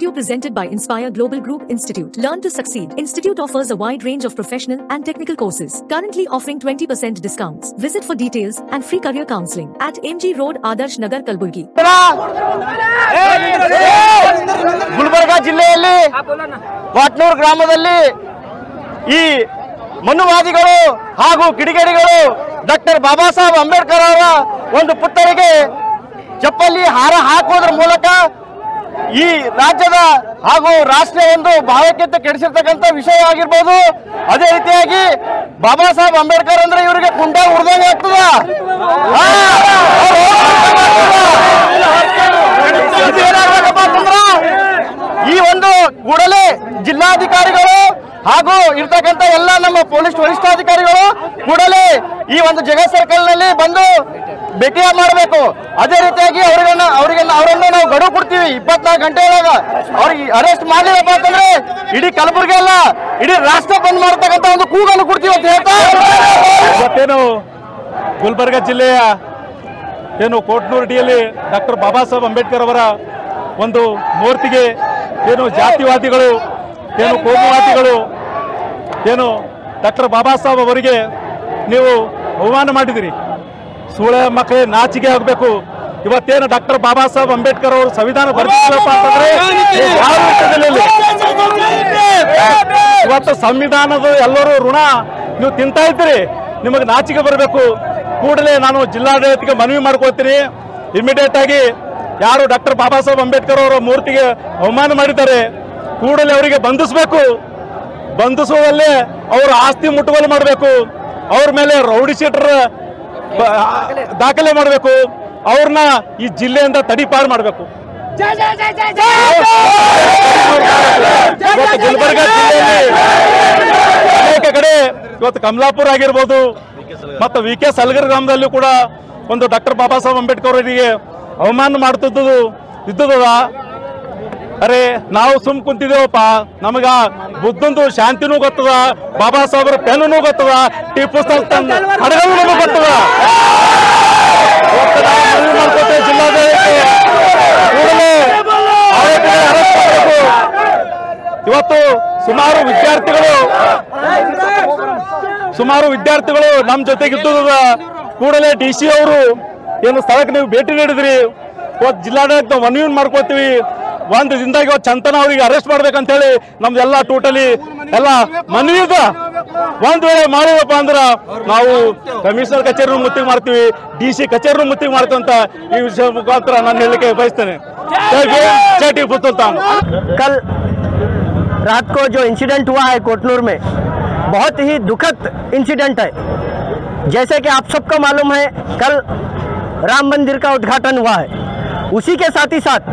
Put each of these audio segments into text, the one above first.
Video presented by Inspire Global Group Institute. Learn to succeed. Institute offers a wide range of professional and technical courses. Currently offering 20% discounts. Visit for details and free career counseling at MG Road, Adarsh Nagar, Kalburgi. Gulbarga ಜಿಲ್ಲೆಯಲ್ಲಿ ವಾಟ್ನೂರು ಗ್ರಾಮದಲ್ಲಿ ಈ ಮನುವಾದಿಗಳು ಹಾಗೂ ಕಿಡಿಗೇಡಿಗಳು doctor Baba Saheb Ambedkar ಅವರ ಒಂದು ಪುತ್ಥಳಿಗೆ ಚಪ್ಪಲಿ ಹಾರ ಹಾಕುವುದರ ಮೂಲಕ ಈ ರಾಜ್ಯದ ಹಾಗೂ ರಾಷ್ಟ್ರೀಯ ಒಂದು ಭಾವೈಕ್ಯತೆ ಕೆಡಿಸಿರ್ತಕ್ಕಂಥ ವಿಷಯ ಆಗಿರ್ಬೋದು. ಅದೇ ರೀತಿಯಾಗಿ ಬಾಬಾ ಸಾಹೇಬ್ ಅಂಬೇಡ್ಕರ್ ಅಂದ್ರೆ ಇವರಿಗೆ ಕುಂಡ ಉರ್ದಂಗೆ ಆಗ್ತದ. ಈ ಒಂದು ಕೂಡಲೇ ಜಿಲ್ಲಾಧಿಕಾರಿಗಳು ಹಾಗೂ ಇರ್ತಕ್ಕಂಥ ಎಲ್ಲ ನಮ್ಮ ಪೊಲೀಸ್ ವರಿಷ್ಠಾಧಿಕಾರಿಗಳು ಕೂಡಲೇ ಈ ಒಂದು ಜಗತ್ ಸರ್ಕಲ್ ನಲ್ಲಿ ಬಂದು ಭೇಟಿ ಮಾಡಬೇಕು. ಅದೇ ರೀತಿಯಾಗಿ ಅವರನ್ನು ನಾವು ಗಡುವು ಕೊಡ್ತೀವಿ 24 ಗಂಟೆ ಒಳಗ ಅವ್ರಿಗೆ ಅರೆಸ್ಟ್ ಮಾಡಲಿಲ್ಲಪ್ಪ ಅಂತಂದ್ರೆ ಇಡೀ ಕಲಬುರಗಿ ಅಲ್ಲ ಇಡೀ ರಾಷ್ಟ್ರ ಬಂದ್ ಮಾಡತಕ್ಕಂಥ ಒಂದು ಕೂಗನ್ನು ಕೊಡ್ತೀವಿ ಅಂತ ಹೇಳ್ತಾ ಇವತ್ತೇನು ಗುಲ್ಬರ್ಗ ಜಿಲ್ಲೆಯ ಏನು ಕೋಟ್ನೂರಡಿಯಲ್ಲಿ ಡಾಕ್ಟರ್ ಬಾಬಾ ಸಾಹೇಬ್ ಅಂಬೇಡ್ಕರ್ ಅವರ ಒಂದು ಮೂರ್ತಿಗೆ ಏನು ಜಾತಿವಾದಿಗಳು ಏನು ಕೋಮುವಾದಿಗಳು ಏನು ಡಾಕ್ಟರ್ ಬಾಬಾ ಸಾಹೇಬ್ ಅವರಿಗೆ ನೀವು ಅವಮಾನ ಮಾಡಿದಿರಿ. ಸೂಳೆ ಮಕ್ಕಳೇ ನಾಚಿಕೆ ಆಗಬೇಕು. ಇವತ್ತೇನು ಡಾಕ್ಟರ್ ಬಾಬಾ ಸಾಹೇಬ್ ಅಂಬೇಡ್ಕರ್ ಅವರು ಸಂವಿಧಾನ ಬರೆದಿರಪ್ಪ ಅಂತಂದ್ರೆ ಯಾವ ವಿಷಯದಲ್ಲಿ ಇವತ್ತು ಸಂವಿಧಾನದ ಎಲ್ಲರೂ ಋಣ ನೀವು ತಿಂತಾ ಇದ್ದೀರಿ. ನಿಮಗೆ ನಾಚಿಕೆ ಬರಬೇಕು. ಕೂಡಲೇ ನಾನು ಜಿಲ್ಲಾಡಳಿತಕ್ಕೆ ಮನವಿ ಮಾಡ್ಕೊಳ್ತೀನಿ, ಇಮಿಡಿಯೇಟ್ ಆಗಿ ಯಾರು ಡಾಕ್ಟರ್ ಬಾಬಾ ಸಾಹೇಬ್ ಅಂಬೇಡ್ಕರ್ ಅವರ ಮೂರ್ತಿಗೆ ಅವಮಾನ ಮಾಡಿದ್ದಾರೆ ಕೂಡಲೇ ಅವರಿಗೆ ಬಂಧಿಸಬೇಕು. ಬಂಧಿಸುವಲ್ಲೇ ಅವರ ಆಸ್ತಿ ಮುಟ್ಟುಗೋಲು ಮಾಡಬೇಕು. ಅವ್ರ ಮೇಲೆ ರೌಡಿ ಶೀಟರ್ ದಾಖಲೆ ಮಾಡಬೇಕು. ಅವ್ರನ್ನ ಈ ಜಿಲ್ಲೆಯಿಂದ ತಡಿಪಾರು ಮಾಡಬೇಕು. ಗುಲ್ಬರ್ಗ ಜಿಲ್ಲೆಯಲ್ಲಿ ಅನೇಕ ಕಡೆ ಇವತ್ತು ಕಮಲಾಪುರ ಆಗಿರ್ಬೋದು ಮತ್ತು ವಿ.ಕೆ. ಸಲಗರ್ ಗ್ರಾಮದಲ್ಲೂ ಕೂಡ ಒಂದು ಡಾಕ್ಟರ್ ಬಾಬಾ ಸಾಹೇಬ್ ಅಂಬೇಡ್ಕರ್ ಅವರಿಗೆ ಅವಮಾನ ಮಾಡ್ತಿದ್ದುದು ಇದ್ದದ. ಅರೆ ನಾವು ಸುಮ್ ಕುಂತಿದ್ದೇವಪ್ಪ, ನಮಗ ಬುದ್ಧಂದು ಶಾಂತಿನೂ ಗೊತ್ತದ, ಬಾಬಾ ಸಾಹೇಬ್ರ ಪೆನ್ನೂ ಗೊತ್ತದ, ಟಿಪ್ಪು ಸುಲ್ತಾನ್ ಹಡಗನೂ ಗೊತ್ತದ. ಇವತ್ತು ಸುಮಾರು ವಿದ್ಯಾರ್ಥಿಗಳು ನಮ್ಮ ಜೊತೆಗಿದ್ದ ಕೂಡಲೇ DC ಅವರು ಏನು ಸ್ಥಳಕ್ಕೆ ನೀವು ಭೇಟಿ ನೀಡಿದ್ರಿ. ಇವತ್ತು ಜಿಲ್ಲಾಡಳಿತ ಮನವಿ ಮಾಡ್ಕೋತೀವಿ, ಒಂದು ದಿನದಾಗ ಇವತ್ತು ಚಂತನ ಅವರಿಗೆ ಅರೆಸ್ಟ್ ಮಾಡ್ಬೇಕಂತ ಹೇಳಿ ನಮ್ದೆಲ್ಲ ಟೋಟಲಿ ಎಲ್ಲ ಮನವಿ ಇದೆ. ಒಂದ್ ವೇಳೆ ಮಾಡಿದಪ್ಪ ಅಂದ್ರ ನಾವು ಕಮಿಷನರ್ ಕಚೇರಿ ಮುತ್ತಿಗೆ ಮಾಡ್ತೀವಿ, DC ಕಚೇರಿ ಮುತ್ತಿಗೆ ಮಾಡ್ತೀವಿ ಅಂತ ಈ ವಿಷಯ ಮುಖಾಂತರ ನಾನು ಹೇಳಲಿಕ್ಕೆ ಬಯಸ್ತೇನೆ. जय टीपू सुल्तान। कल रात को जो इंसिडेंट हुआ है कोटनूर में बहुत ही दुखद इंसिडेंट है। जैसे कि आप सबको मालूम है कल राम मंदिर का उद्घाटन हुआ है, उसी के साथ ही साथ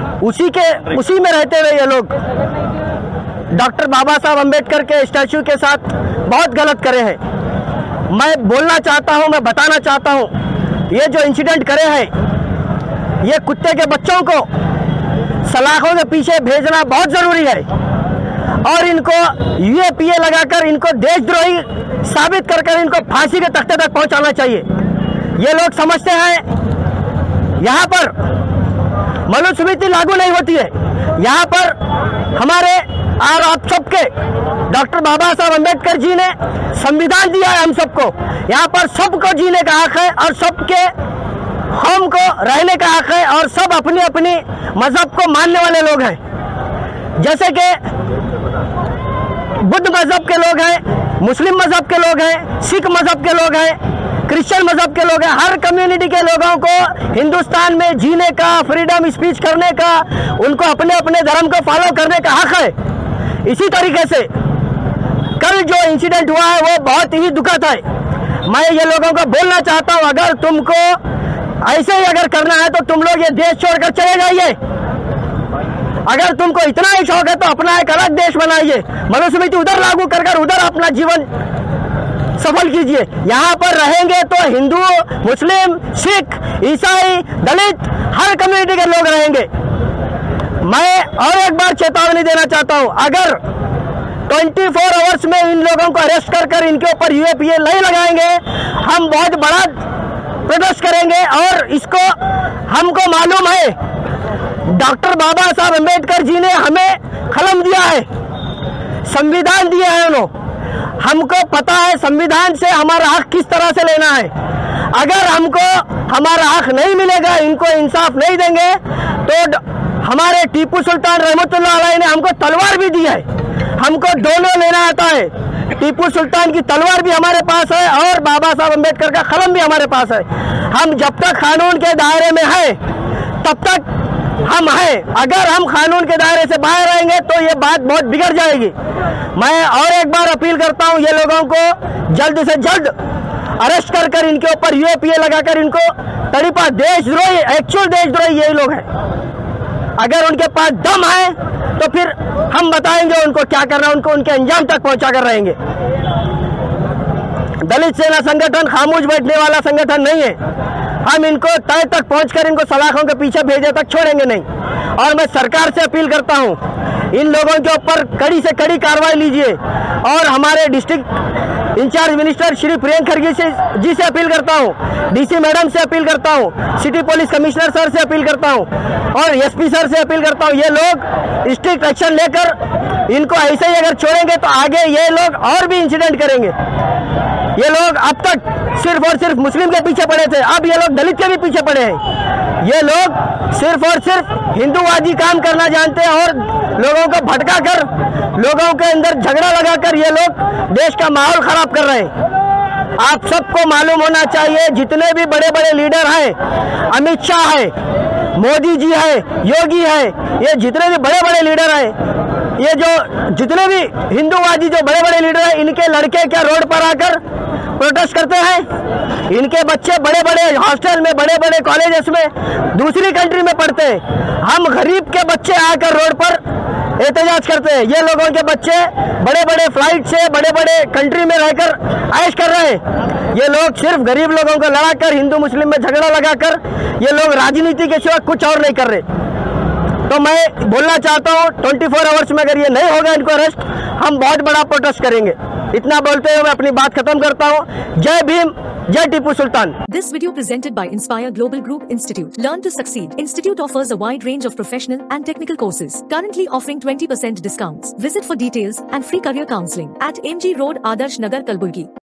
उसी में रहते हुए ये लोग डॉक्टर बाबा साहब अंबेडकर के स्टैचू के साथ बहुत गलत करे हैं। मैं बोलना चाहता हूं, मैं बताना चाहता हूं, ये जो इंसिडेंट करे हैं ये कुत्ते के बच्चों को सलाखों के पीछे भेजना बहुत ज़रूरी है और इनको UAPA लगाकर इनको देशद्रोही साबित कर इनको फांसी के तख्ते तक पहुंचाना चाहिए। ये लोग समझते हैं यहाँ पर मनुस्मृति लागू नहीं होती है, यहाँ पर हमारे और आप सबके डॉक्टर बाबा साहब अंबेडकर जी ने संविधान दिया है हम सबको। यहाँ पर सबको जीने का हक है और सबके हमको रहने का हक है और सब अपनी अपनी मजहब को मानने वाले लोग हैं। जैसे कि बुद्ध मजहब के लोग हैं, मुस्लिम मजहब के लोग हैं, सिख मजहब के लोग हैं, क्रिश्चियन मजहब के लोग हैं। हर कम्युनिटी के लोगों को हिंदुस्तान में जीने का, फ्रीडम स्पीच करने का, उनको अपने अपने धर्म को फॉलो करने का हक है। इसी तरीके से कल जो इंसिडेंट हुआ है वो बहुत ही दुखद है। मैं ये लोगों को बोलना चाहता हूँ, अगर तुमको ऐसे ही अगर करना है तो तुम लोग ये देश छोड़कर चले जाइए। अगर तुमको इतना ही शौक है तो अपना एक अलग देश बनाइए, मनुस्मृति उधर लागू कर उधर अपना जीवन सफल कीजिए। यहाँ पर रहेंगे तो हिंदू, मुस्लिम, सिख, ईसाई, दलित हर कम्युनिटी के लोग रहेंगे। मैं और एक बार चेतावनी देना चाहता हूँ, अगर 24 आवर्स में इन लोगों को अरेस्ट कर इनके ऊपर UAPA नहीं लगाएंगे हम बहुत बड़ा प्रोटेस्ट करेंगे। और इसको हमको मालूम है डॉक्टर बाबा साहब अम्बेडकर जी ने हमें कलम दिया है, संविधान दिया है उन्होंने। हमको पता है संविधान से हमारा हक किस तरह से लेना है। अगर हमको हमारा हक नहीं मिलेगा, इनको इंसाफ नहीं देंगे, तो हमारे टीपू सुल्तान रहमतुल्लाह अलैह ने हमको तलवार भी दी है, हमको दोनों लेना आता है। टीपू सुल्तान की तलवार भी हमारे पास है और बाबा साहब अम्बेडकर का कलम भी हमारे पास है। हम जब तक कानून के दायरे में है तब तक हम हैं। अगर हम कानून के दायरे से बाहर आएंगे तो ये बात बहुत बिगड़ जाएगी। मैं और एक बार अपील करता हूँ, ये लोगों को जल्द से जल्द अरेस्ट कर इनके ऊपर यूएपीए लगाकर इनको तड़ीपा। देशद्रोही, एक्चुअल देशद्रोही यही लोग हैं। अगर उनके पास दम है तो फिर हम बताएंगे उनको क्या करना है, उनको उनके अंजाम तक पहुंचा कर रहेंगे। दलित सेना संगठन खामोश बैठने वाला संगठन नहीं है। हम इनको तय तक पहुंचकर इनको सलाखों के पीछे भेजे तक छोड़ेंगे नहीं। और मैं सरकार से अपील करता हूं, इन लोगों के ऊपर कड़ी से कड़ी कार्रवाई लीजिए। और हमारे district incharge minister Shri Priyank Kharge ji से अपील करता हूं, डीसी मैडम से अपील करता हूं, सिटी पुलिस कमिश्नर सर से अपील करता हूं और एसपी सर से अपील करता हूं। ये लोग स्ट्रिक्ट एक्शन लेकर इनको ऐसे ही अगर छोड़ेंगे तो आगे ये लोग और भी इंसिडेंट करेंगे। ये लोग अब तक सिर्फ और सिर्फ मुस्लिम के पीछे पड़े थे, अब ये लोग दलित के भी पीछे पड़े हैं। ये लोग सिर्फ और सिर्फ हिंदूवादी काम करना जानते हैं और लोगों को भटका कर, लोगों के अंदर झगड़ा लगाकर ये लोग देश का माहौल खराब कर रहे हैं। आप सबको मालूम होना चाहिए, जितने भी बड़े बड़े लीडर हैं, अमित शाह है, मोदी जी है, योगी है, ये जितने भी बड़े बड़े लीडर हैं, ये जो जितने भी हिंदूवादी जो बड़े बड़े लीडर हैं, इनके लड़के क्या रोड पर आकर प्रोटेस्ट करते हैं? इनके बच्चे बड़े बड़े हॉस्टल में, बड़े बड़े कॉलेजेस में, दूसरी कंट्री में पढ़ते हैं। हम गरीब के बच्चे आकर रोड पर एहतजाज करते हैं। ये लोगों के बच्चे बड़े बड़े फ्लाइट से बड़े बड़े कंट्री में रहकर ऐश कर रहे हैं। ये लोग सिर्फ गरीब लोगों को लड़ाकर, हिंदू मुस्लिम में झगड़ा लगाकर ये लोग राजनीति के सिवा कुछ और नहीं कर रहे। तो मैं बोलना चाहता हूँ, 24 आवर्स में अगर ये नहीं होगा इनको अरेस्ट, हम बहुत बड़ा प्रोटेस्ट करेंगे। इतना बोलते हुए मैं अपनी बात खत्म करता हूँ। जय भीम, जय Tipu Sultan. This video presented by Inspire Global Group Institute. Learn to succeed. Institute offers a wide range of professional and technical courses. Currently offering 20% discounts. Visit for details and free career counseling at MG Road, Adarsh Nagar, Kalburgi.